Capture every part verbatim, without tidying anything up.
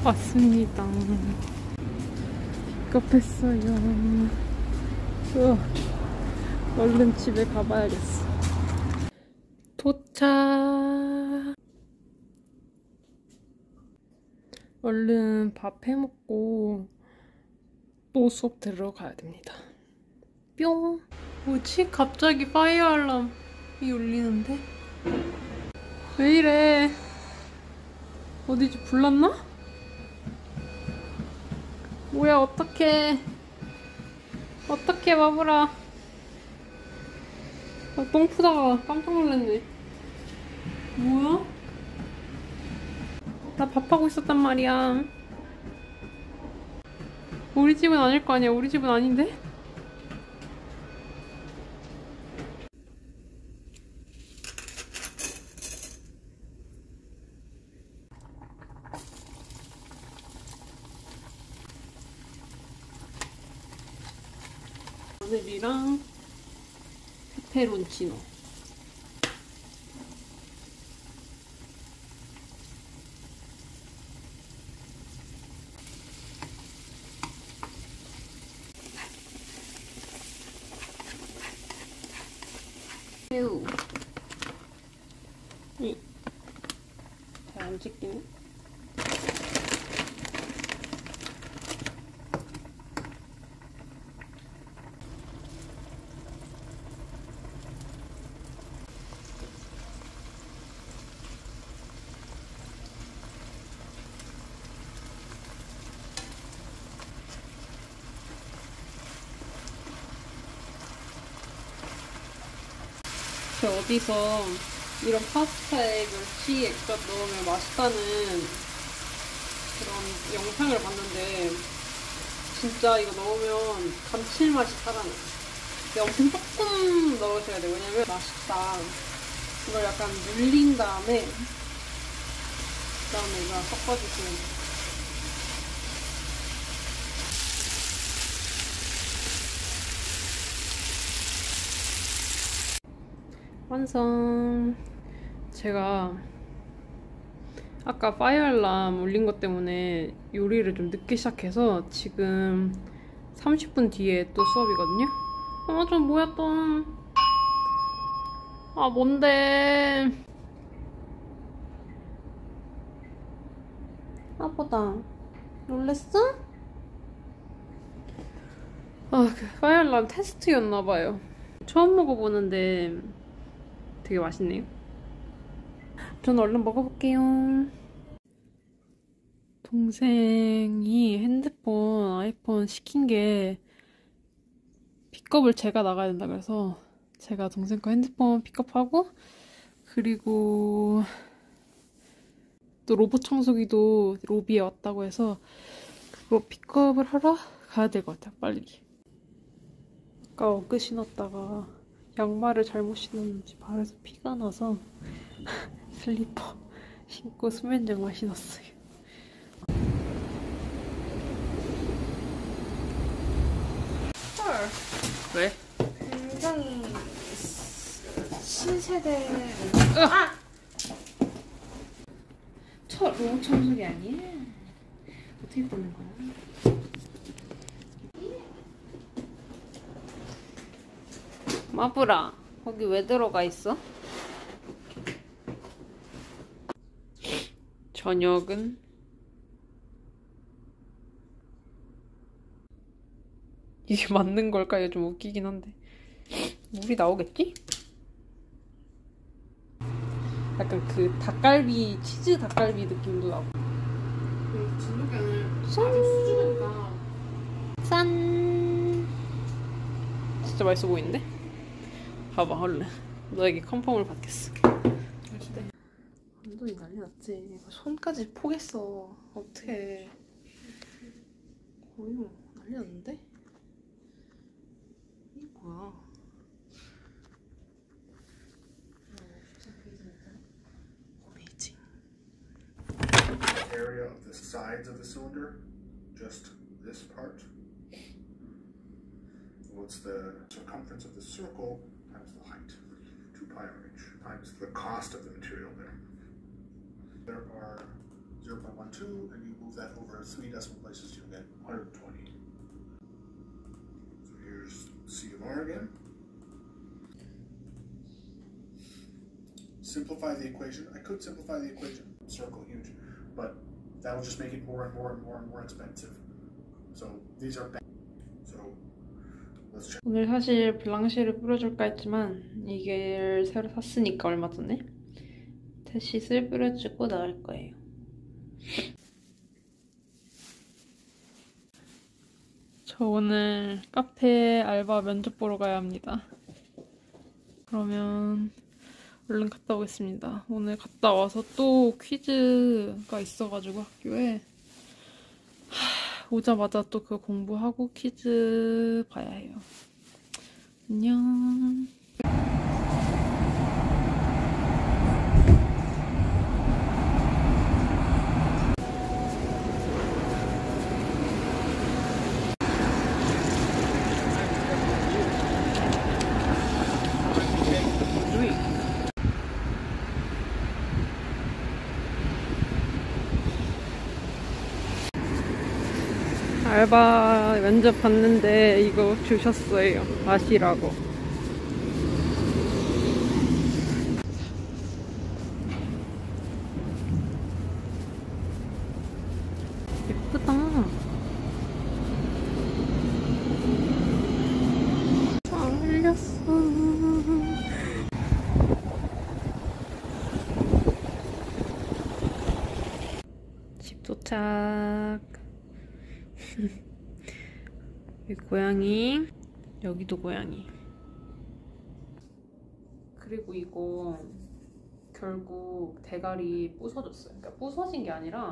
왔습니다. 픽업했어요. 으, 얼른 집에 가봐야겠어. 도착. 얼른 밥 해먹고 또 수업 들어가야 됩니다. 뿅. 뭐지? 갑자기 파이어 알람이 울리는데? 왜 이래? 어디지? 불났나? 뭐야, 어떡해. 어떡해, 마블아. 나 똥 푸다가 깜짝 놀랐네. 뭐야? 나 밥하고 있었단 말이야. 우리 집은 아닐 거 아니야. 우리 집은 아닌데? 마늘이랑 페페론치노. 새우. 이. 잘 안 찍히네. 저 어디서 이런 파스타에 멸치 액젓 넣으면 맛있다는 그런 영상을 봤는데 진짜 이거 넣으면 감칠맛이 살아나요. 근데 엄청 조금 넣으셔야 돼요. 왜냐면 맛있다. 이걸 약간 눌린 다음에 그 다음에 이거 섞어주시면 돼요. 완성. 제가 아까 파이어 알람 울린 것 때문에 요리를 좀 늦게 시작해서 지금 삼십 분 뒤에 또 수업이거든요. 아, 좀 뭐야 또. 아, 뭔데. 아보다 놀랬어? 아, 그 파이어 알람 테스트였나봐요. 처음 먹어보는데 되게 맛있네요. 저는 얼른 먹어볼게요. 동생이 핸드폰, 아이폰 시킨 게 픽업을 제가 나가야 된다 그래서 제가 동생 거 핸드폰 픽업하고, 그리고 또 로봇 청소기도 로비에 왔다고 해서 그거 픽업을 하러 가야 될 것 같아요. 빨리. 아까 어그 신었다가 양말을 잘못 신었는지 발에서 피가 나서 슬리퍼 신고 수면 양말 신었어요. 헐. 왜? 굉장히 신세대. 아! 저 로봇 청소기 아니야? 어떻게 보는 거야? 마블아, 거기 왜 들어가 있어? 저녁은 이게 맞는 걸까요? 좀 웃기긴 한데 물이 나오겠지? 약간 그 닭갈비, 치즈 닭갈비 느낌도 나고. 진돗개는 아주 수준이니까. 짠! 진짜 맛있어 보이는데? 봐봐, 얼른 너에게 컨펌을 받겠어. 맛있대. 완전히 난리 났지. 손까지 포겠어. 어떡해. 거의 뭐 난리 났는데? 이게 뭐야. 어메이징. Area of the sides of the cylinder, just this part. What's the circumference of the circle times the height, two pi r h, times the cost of the material there. There are zero point one two, and you move that over three decimal places, you'll get one hundred twenty. So here's C of R again. Simplify the equation. I could simplify the equation, circle huge, but that will just make it more and more and more and more expensive. So these are bad. So let's check. 오늘 사실 블랑시를 뿌려줄까 했지만 이게 새로 샀으니까 얼마 전에 대시를 뿌려주고 나갈 거예요. 저 오늘 카페 알바 면접 보러 가야 합니다. 그러면 얼른 갔다 오겠습니다. 오늘 갔다 와서 또 퀴즈가 있어가지고 학교에 하, 오자마자 또 그거 공부하고 퀴즈 봐야 해요. 안녕. 알바 면접 봤는데 이거 주셨어요. 마시라고. 예쁘다. 잘 흘렸어. 집 도착. 여기 고양이, 여기도 고양이. 그리고 이거 결국 대가리 부서졌어요. 그러니까 부서진 게 아니라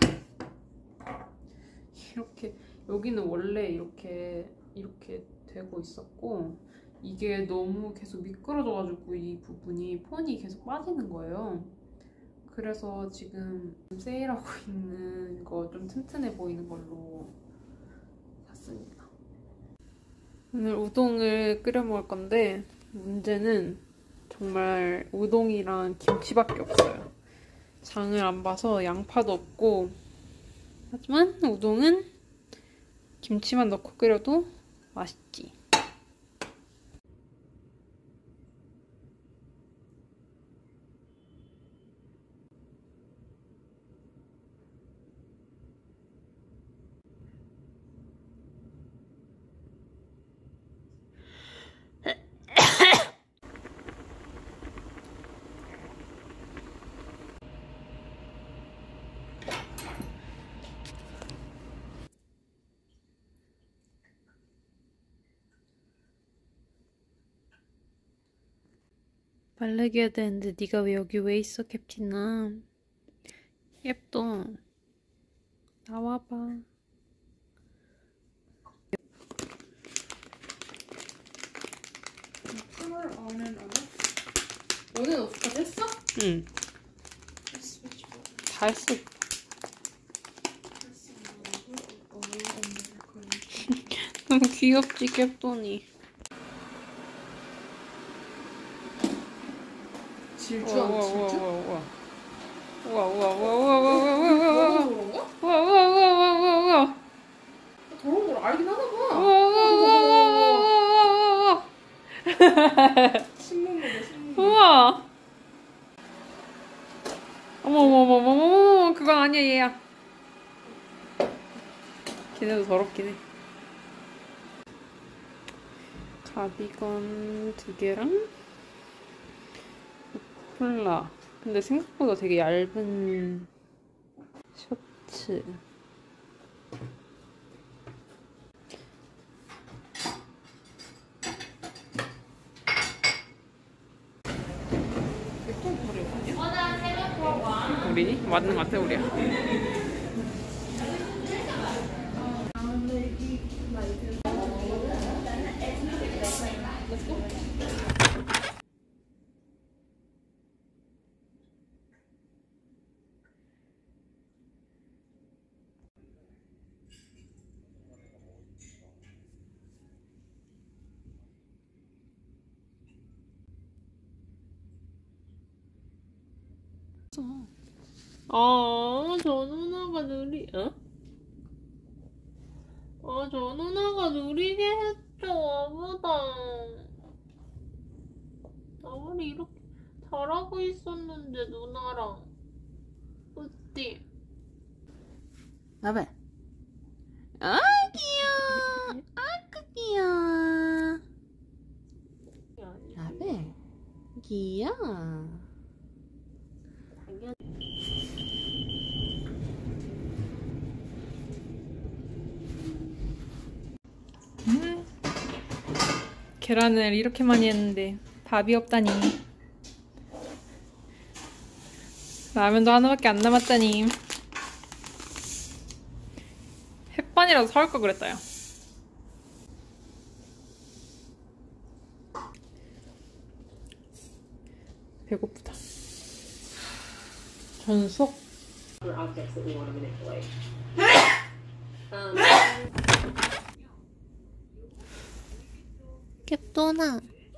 이렇게 여기는 원래 이렇게 이렇게 되고 있었고 이게 너무 계속 미끄러져가지고 이 부분이 폰이 계속 빠지는 거예요. 그래서 지금 세일하고 있는 거 좀 튼튼해 보이는 걸로 샀습니다. 오늘 우동을 끓여 먹을 건데 문제는 정말 우동이랑 김치밖에 없어요. 장을 안 봐서 양파도 없고 하지만 우동은 김치만 넣고 끓여도 맛있지. 말레기 해야 되는데 네가 왜 여기 왜 있어 캡틴아? 예뻐. 나와봐. Power on and off. 오늘 어떻게 했어? 응. Switch button. 다 했어. 너무 귀엽지 캡톤이. 질주하고 질주? 우와 우와 우와 우와 우와 우와 우와 더러운 거야? 우와 우와 우와 우와 우와 더러운 걸 알긴 하나 봐. 우와 신문 보네 신문. 우와. 어머 어머 어머 어머 어머 그건 아니야 얘야. 걔네도 더럽긴 해. 가디건 두 개랑 콜라. 근데 생각보다 되게 얇은 셔츠. 우리? 맞는 것 같아 우리야. 아, 저 누나가 느리, 어? 아, 저 누나가 느리게 했죠, 아보다. 나머리 이렇게 잘하고 있었는데, 누나랑. 어때? 나봐. 아, 귀여워. 아그 귀여워. 나봐. 귀여워. 음. 계란을 이렇게 많이 했는데 밥이 없다니. 라면도 하나밖에 안 남았다니. 햇반이라도 사올 걸 그랬다, 야. 배고프다. 전속. objects that we want to manipulate. um, 캡도나.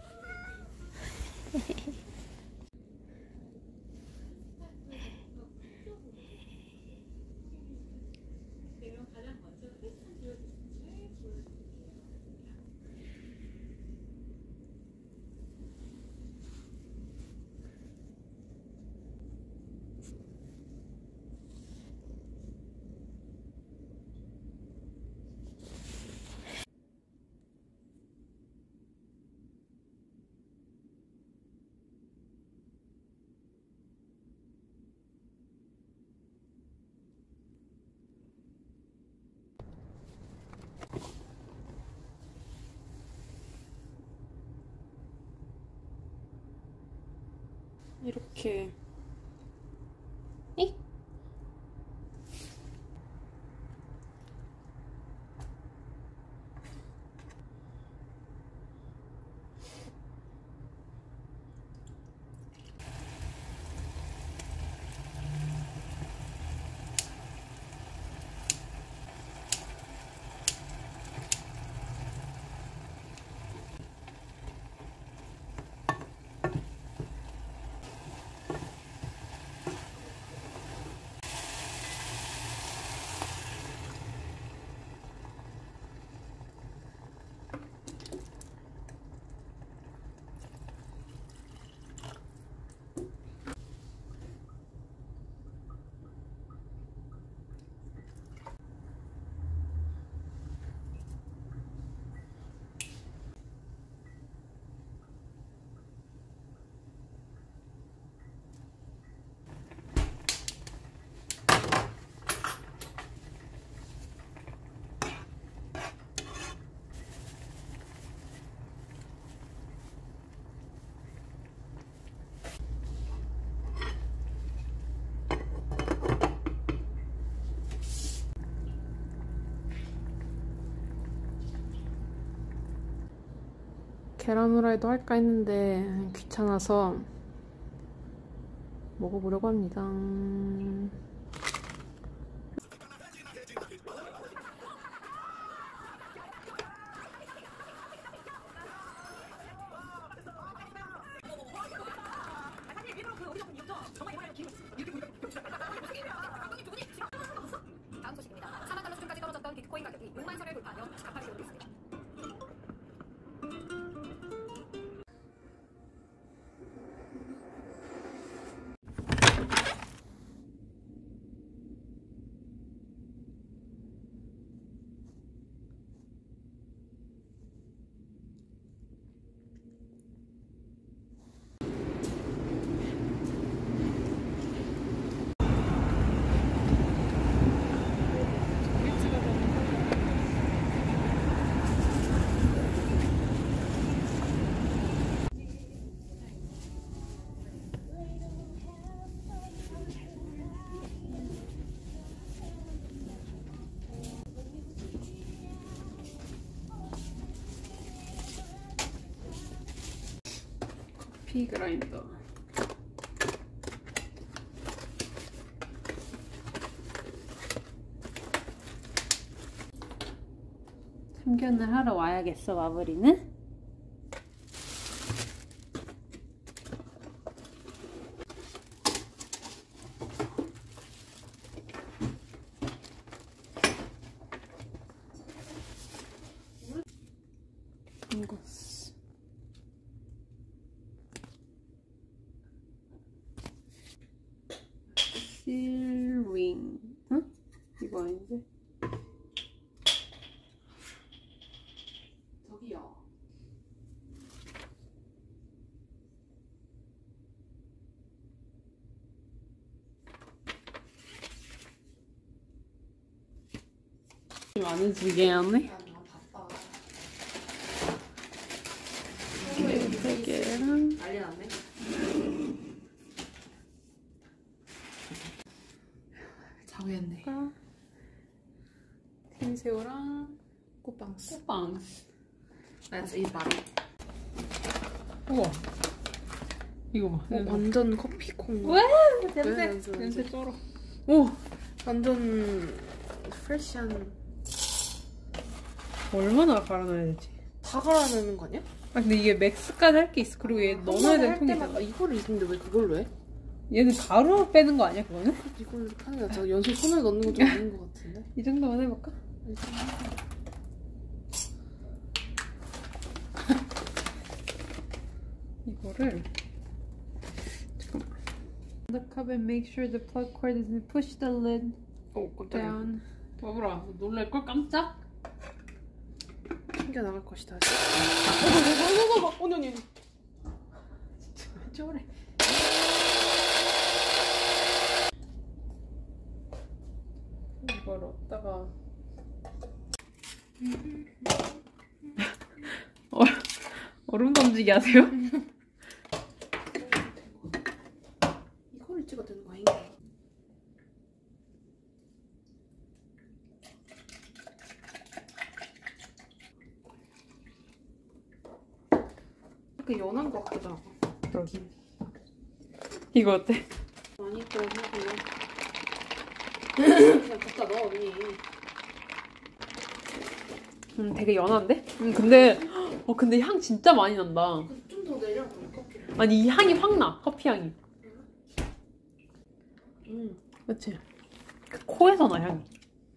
이렇게. 이? 계란 후라이도 할까 했는데 귀찮아서 먹어보려고 합니다. 다음 소식입니다. 사만 달러 수준까지 떨어졌던 비트코인 가격이 육만 선을 돌파하며 가파르게 오르고 있습니다. 커피 그라인더. 참견을 하러 와야겠어, 마무리는? 이거 아닌데? 저기요. 좀 안 해지게 하네? 야, 나 바빠. 세 개랑 난리 났네. 자고했네. 흰새우랑 꽃방스. 꽃빵스. Let's eat 바로. 우와. 이거 봐. 어, 완전 커피콩. 와! 냄새, 냄새 냄새 쩔어. 오! 완전 프레시한. 얼마나 갈아놔야 되지? 다 갈아내는 거 아니야? 아 근데 이게 맥스까지 할 게 있어. 그리고 얘 넣어놔야 될 통이 때마다 있잖아. 이거를 있는데 왜 그걸로 해? 얘는 가루 빼는 거 아니야 그거는? 이걸 하는 게 낫잖아. 연속 손을 넣는 건 좀 아닌 것 같은데? 이 정도만 해볼까? 이거를 잠깐만. The cup and make sure the plug cord isn't push the lid 오, 깜짝이야. down. 봐보라, 놀랄걸 깜짝? 튕겨 나갈 것이다. 어머머머머머! 언니 언니 언니. 왜 저래? 이걸 얻다가 어, 얼음 던지기 하세요? 이거를 찍어야 되는 거 아닌가? 약간 연한 것 같기도 하고. 여기. 이거 어때? 많이 또 하고요. 그냥 갖다 넣어 언니. 음, 되게 연한데? 음, 근데 어 근데 향 진짜 많이 난다. 좀 더 내려 그럼 커피를. 아니 이 향이 확 나. 커피 향이. 음. 그치? 그 코에서 나 향이.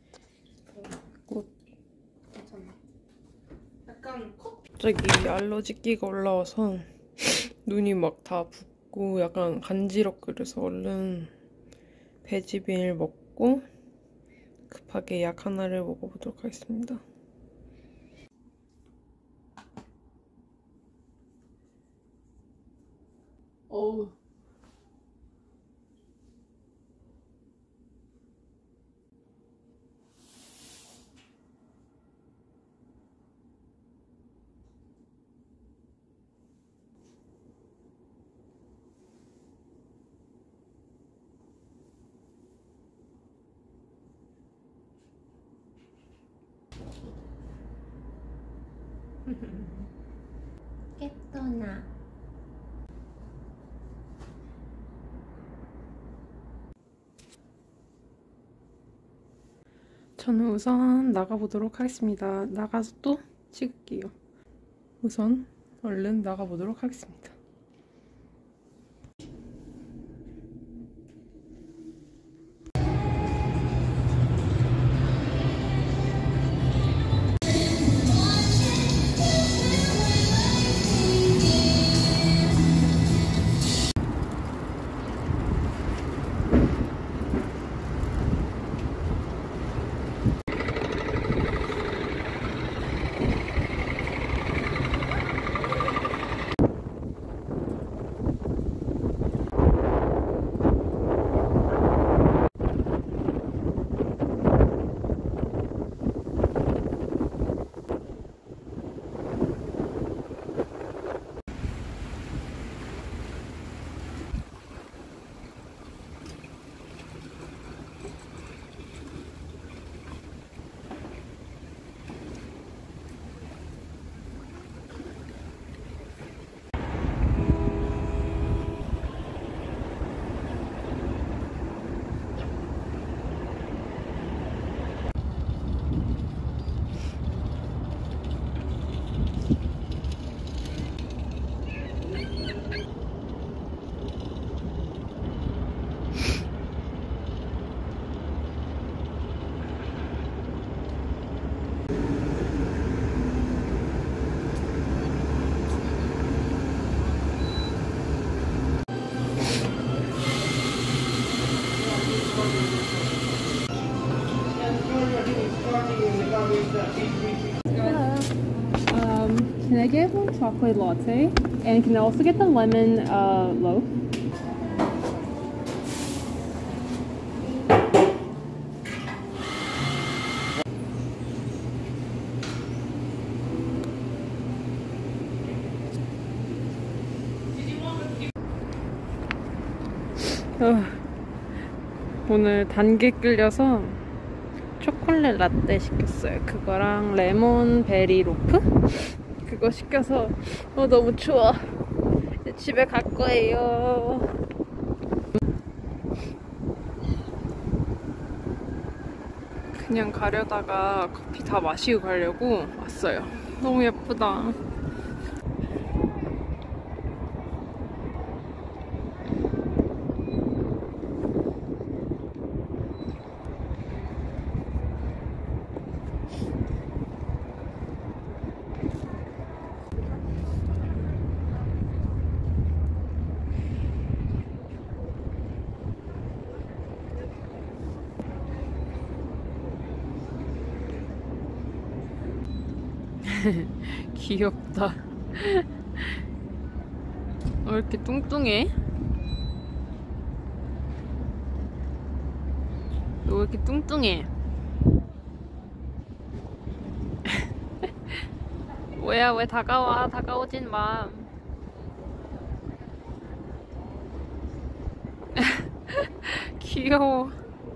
괜찮네. 약간 커피. 갑자기 알러지기가 올라와서 눈이 막 다 붓고 약간 간지럽고 그래서 얼른 베지빈을 먹고 급하게 약 하나를 먹어보도록 하겠습니다. 어우. 깨떠나. 저는 우선 나가보도록 하겠습니다. 나가서 또 찍을게요. 우선 얼른 나가보도록 하겠습니다. Um, can I get one chocolate latte? And can I also get the lemon uh, loaf? 어, 오늘 단계 끌려서 초콜릿 라떼 시켰어요. 그거랑 레몬 베리 로프? 그거 시켜서 어 너무 추워. 이제 집에 갈 거예요. 그냥 가려다가 커피 다 마시고 가려고 왔어요. 너무 예쁘다. 귀엽다. 왜 이렇게 뚱뚱해? 너 왜 이렇게 뚱뚱해? 뭐야, 왜 다가와? 다가오진 마. 귀여워.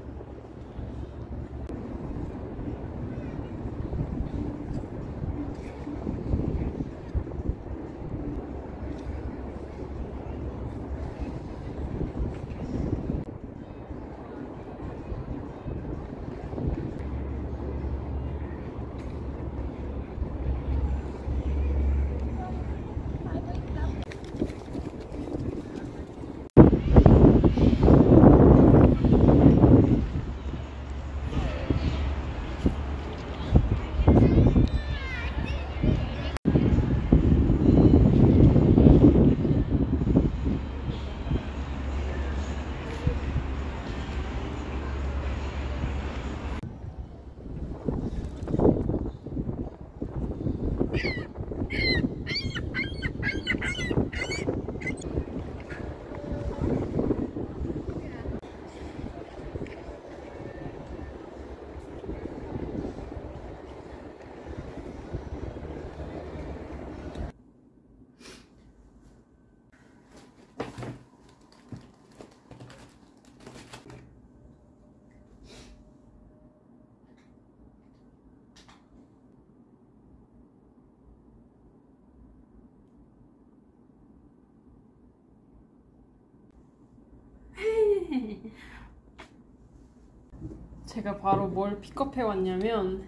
제가 바로 뭘 픽업해 왔냐면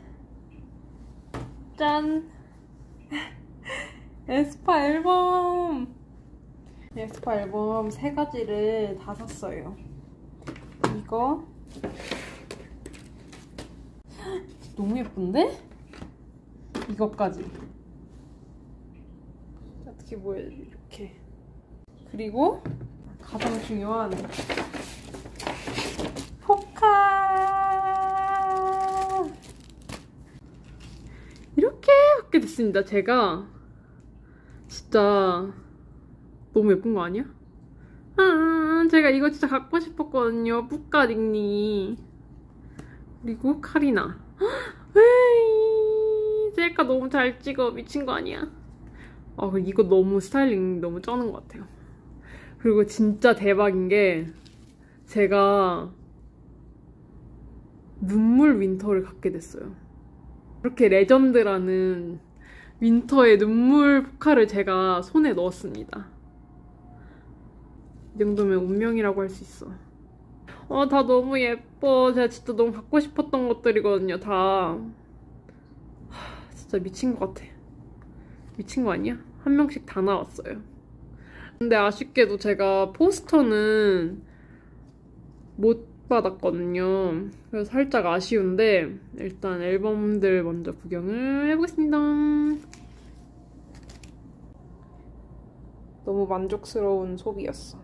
짠! 에스파 앨범! 에스파 앨범 세 가지를 다 샀어요. 이거 너무 예쁜데? 이거까지 어떻게 보여야지 이렇게. 그리고 가장 중요한 포카! 이렇게 받게 됐습니다. 제가 진짜 너무 예쁜 거 아니야? 아, 제가 이거 진짜 갖고 싶었거든요. 뿌까닉니. 그리고 카리나. 에이, 셀카 너무 잘 찍어. 미친 거 아니야? 아, 이거 너무 스타일링 너무 쩌는 것 같아요. 그리고 진짜 대박인 게 제가 눈물 윈터를 갖게 됐어요. 이렇게 레전드라는 윈터의 눈물 포카를 제가 손에 넣었습니다. 이 정도면 운명이라고 할 수 있어. 어, 다 너무 예뻐. 제가 진짜 너무 갖고 싶었던 것들이거든요, 다. 하, 진짜 미친 것 같아. 미친 거 아니야? 한 명씩 다 나왔어요. 근데 아쉽게도 제가 포스터는 못 받았거든요. 그래서 살짝 아쉬운데 일단 앨범들 먼저 구경을 해보겠습니다. 너무 만족스러운 소비였어.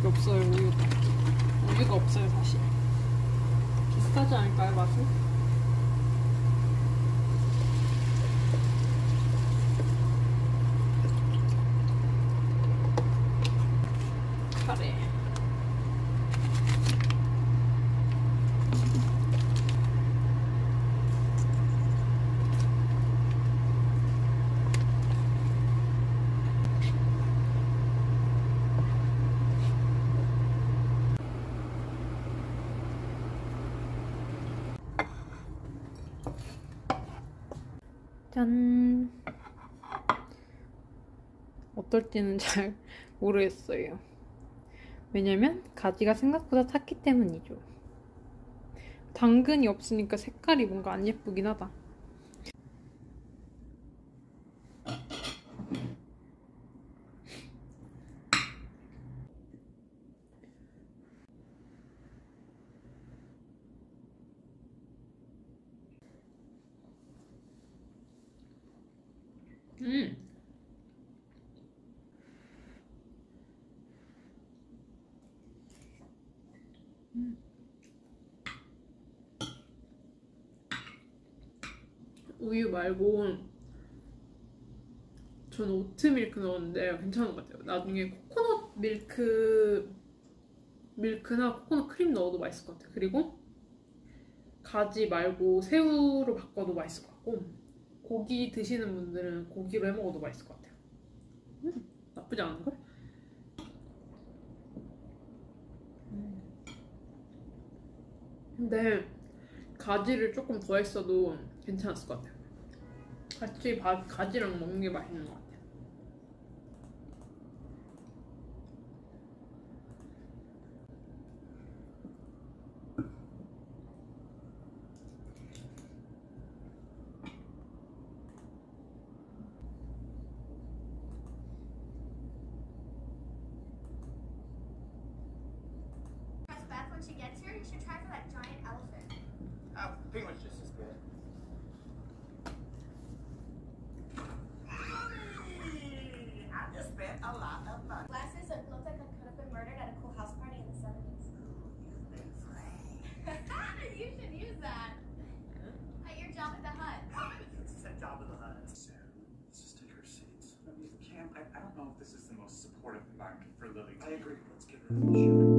밖에 없어요, 우유가. 우유가 없어요, 사실. 비슷하지 않을까요, 맛은? 카레. 짠. 어떨지는 잘 모르겠어요. 왜냐면 가지가 생각보다 탔기 때문이죠. 당근이 없으니까 색깔이 뭔가 안 예쁘긴 하다. 음. 음. 우유 말고 저는 오트밀크 넣었는데 괜찮은 것 같아요. 나중에 코코넛 밀크 밀크나 코코넛 크림 넣어도 맛있을 것 같아요. 그리고 가지 말고 새우로 바꿔도 맛있을 것 같고, 고기 드시는 분들은 고기로 해 먹어도 맛있을 것 같아요. 음, 나쁘지 않은걸? 음. 근데 가지를 조금 더 했어도 괜찮았을 것 같아요. 같이 바, 가지랑 먹는 게 맛있는 것 같아요. Press Beth when she gets here. You should try for that giant elephant. Uh, penguin's just as good. I just spent a lot of money. Glasses that look like I could have been murdered at a cool house party in the seventies. You've been framed. You should use that. At your job at the hut. It's a job of the hut. Sam, let's just take our seats. Cam, I, I don't know if this is the most supportive environment for Lily. I agree. Let's get rid of the shooting.